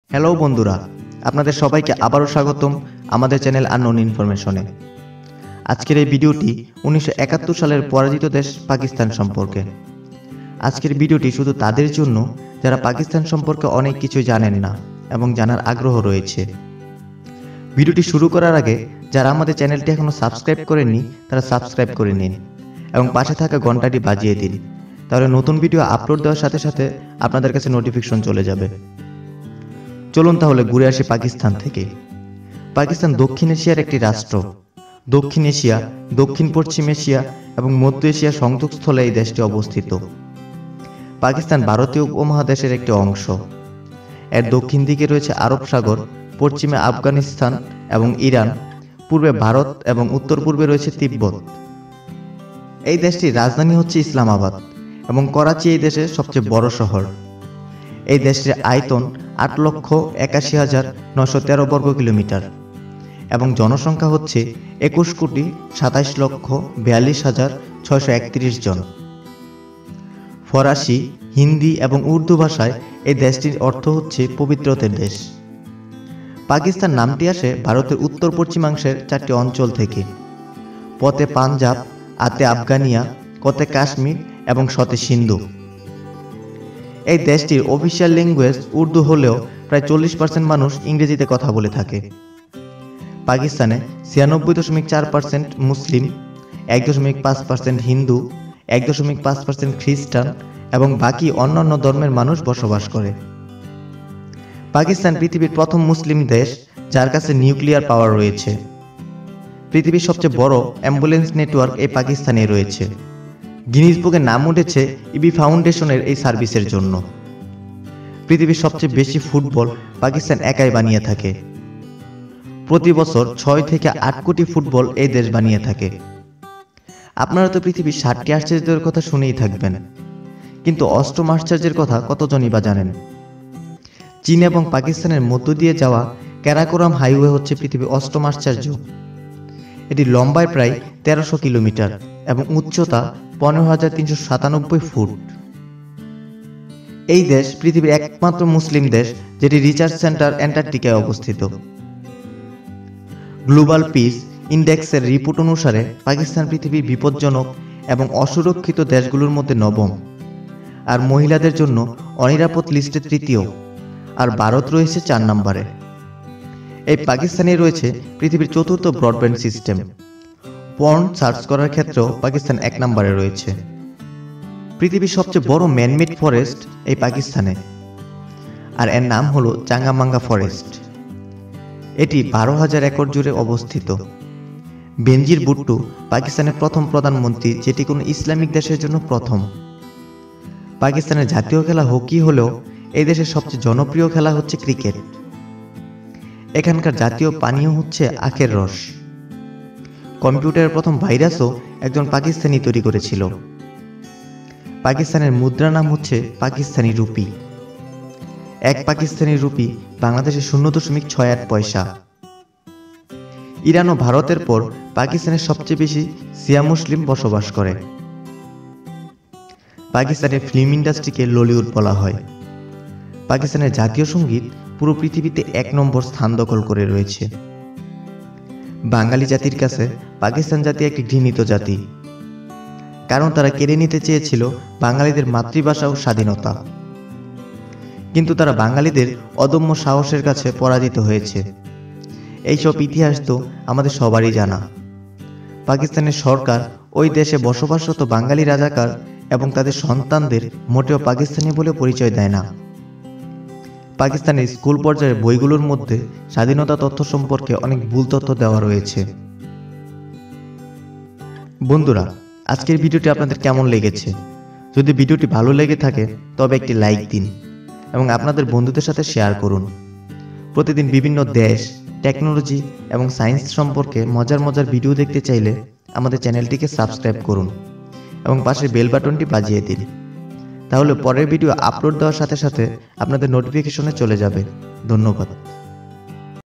Hello বন্ধুরা, আপনাদের সবাইকে আবারও স্বাগতম আমাদের চ্যানেল আননোন ইনফরমেশনে। আজকের এই ভিডিওটি 1971 সালের পরাজিত দেশ পাকিস্তান সম্পর্কে। আজকের ভিডিওটি শুধু তাদের জন্য যারা পাকিস্তান সম্পর্কে অনেক কিছু জানেন না এবং জানার আগ্রহ রয়েছে। ভিডিওটি শুরু করার আগে যারা আমাদের চ্যানেলটি এখনও সাবস্ক্রাইব করেননি তারা সাবস্ক্রাইব করে নিন এবং পাশে থাকা ঘন্টাটি বাজিয়ে দিন, তাহলে নতুন ভিডিও আপলোড দেওয়ার সাথে সাথে আপনাদের কাছে নোটিফিকেশন চলে যাবে। চলুন তাহলে ঘুরে আসি পাকিস্তান থেকে। পাকিস্তান দক্ষিণ এশিয়ার একটি রাষ্ট্র। দক্ষিণ এশিয়া, দক্ষিণ পশ্চিম এশিয়া এবং মধ্য এশিয়ার সংযোগস্থলে এই দেশটি অবস্থিত। পাকিস্তান ভারতীয় উপমহাদেশের একটি অংশ। এর দক্ষিণ দিকে রয়েছে আরব সাগর, পশ্চিমে আফগানিস্তান এবং ইরান, পূর্বে ভারত এবং উত্তর পূর্বে রয়েছে তিব্বত। এই দেশটির রাজধানী হচ্ছে ইসলামাবাদ এবং করাচি এই দেশের সবচেয়ে বড় শহর। এই দেশটির আয়তন 8,81,913 বর্গ কিলোমিটার এবং জনসংখ্যা হচ্ছে 21,27,42,631 জন। ফরাসি, হিন্দি এবং উর্দু ভাষায় এই দেশটির অর্থ হচ্ছে পবিত্রতার দেশ। পাকিস্তান নামটি আসে ভারতের উত্তর পশ্চিমাংশের 4টি অঞ্চল থেকে: পথে পাঞ্জাব, আতে আফগানিয়া, কতে কাশ্মীর এবং শতে সিন্ধু। এই দেশটির অফিসিয়াল ল্যাঙ্গুয়েজ উর্দু হলেও প্রায় 40% মানুষ ইংরেজিতে কথা বলে থাকে। পাকিস্তানে 96.4% মুসলিম, 1.5% হিন্দু, 1.5% খ্রিস্টান এবং বাকি অন্যান্য ধর্মের মানুষ বসবাস করে। পাকিস্তান পৃথিবীর প্রথম মুসলিম দেশ যার কাছে নিউক্লিয়ার পাওয়ার রয়েছে। পৃথিবীর সবচেয়ে বড় অ্যাম্বুলেন্স নেটওয়ার্ক এই পাকিস্তানে রয়েছে। গিনিস বুকে নাম উঠেছে ইবি ফাউন্ডেশনের এই সার্ভিসের জন্য। পৃথিবীর সবচেয়ে বেশি ফুটবল পাকিস্তান একাই বানিয়ে থাকে। প্রতি বছর 6 থেকে 8 কোটি ফুটবল এই দেশ বানিয়ে থাকে। আপনারা তো পৃথিবীর 60টি আশ্চর্যের কথা শুনেই থাকবেন, কিন্তু অষ্টম আশ্চর্যের কথা কতজনই বা জানেন? চীন এবং পাকিস্তানের মধ্য দিয়ে যাওয়া ক্যারাকোরাম হাইওয়ে হচ্ছে পৃথিবীর অষ্টম আশ্চর্য। এটি লম্বায় প্রায় 1300 কিলোমিটার এবং উচ্চতা 15,397 ফুট। এই দেশ পৃথিবীর একমাত্র মুসলিম দেশ যেটি রিসার্চ সেন্টার অ্যান্টার্কটিকায় অবস্থিত। গ্লোবাল পিস ইন্ডেক্সের রিপোর্ট অনুসারে পাকিস্তান পৃথিবীর বিপজ্জনক এবং অসুরক্ষিত দেশগুলোর মধ্যে নবম, আর মহিলাদের জন্য অনিরাপদ লিস্টে তৃতীয়, আর ভারত রয়েছে 4 নম্বরে। এই পাকিস্তানে রয়েছে পৃথিবীর চতুর্থ ব্রডব্যান্ড সিস্টেম। পর্ন সার্চ করার ক্ষেত্রেও পাকিস্তান 1 নম্বরে রয়েছে। পৃথিবীর সবচেয়ে বড় ম্যানমেড ফরেস্ট এই পাকিস্তানে, আর এর নাম হলো চাঙ্গামাঙ্গা ফরেস্ট। এটি 12,000 একর জুড়ে অবস্থিত। বেনজির ভুট্টো পাকিস্তানের প্রথম প্রধানমন্ত্রী, যেটি কোনো ইসলামিক দেশের জন্য প্রথম। পাকিস্তানের জাতীয় খেলা হকি হলেও এই দেশের সবচেয়ে জনপ্রিয় খেলা হচ্ছে ক্রিকেট। এখানকার জাতীয় পানীয় হচ্ছে আখের রস। কম্পিউটারের প্রথম ভাইরাসও একজন পাকিস্তানি তৈরি করেছিল। পাকিস্তানের মুদ্রা নাম হচ্ছে পাকিস্তানি রুপি। 1 পাকিস্তানি রুপি বাংলাদেশে 0.68 পয়সা। ইরান ও ভারতের পর পাকিস্তানের সবচেয়ে বেশি শিয়া মুসলিম বসবাস করে। পাকিস্তানের ফিল্ম ইন্ডাস্ট্রিকে ললিউড বলা হয়। পাকিস্তানের জাতীয় সঙ্গীত পুরো পৃথিবীতে 1 নম্বর স্থান দখল করে রয়েছে। বাঙালি জাতির কাছে পাকিস্তান জাতি একটি ঘৃণিত জাতি, কারণ তারা কেড়ে নিতে চেয়েছিল বাঙালিদের মাতৃভাষা ও স্বাধীনতা। কিন্তু তারা বাঙালিদের অদম্য সাহসের কাছে পরাজিত হয়েছে। এইসব ইতিহাস তো আমাদের সবারই জানা। পাকিস্তানের সরকার ওই দেশে বসবাসরত বাঙালি রাজাকার এবং তাদের সন্তানদের মোটেও পাকিস্তানি বলে পরিচয় দেয় না। পাকিস্তানের স্কুল পর্যায়ের বইগুলোর মধ্যে স্বাধীনতা তথ্য সম্পর্কে অনেক ভুল তথ্য দেওয়া রয়েছে। বন্ধুরা, আজকের ভিডিওটি আপনাদের কেমন লেগেছে? যদি ভিডিওটি ভালো লেগে থাকে তবে একটি লাইক দিন এবং আপনাদের বন্ধুদের সাথে শেয়ার করুন। প্রতিদিন বিভিন্ন দেশ, টেকনোলজি এবং সায়েন্স সম্পর্কে মজার মজার ভিডিও দেখতে চাইলে আমাদের চ্যানেলটিকে সাবস্ক্রাইব করুন এবং পাশের বেল বাটনটি বাজিয়ে দিন, তাহলে পরের ভিডিও আপলোড দেওয়ার সাথে সাথে আপনাদের নোটিফিকেশনে চলে যাবে। ধন্যবাদ।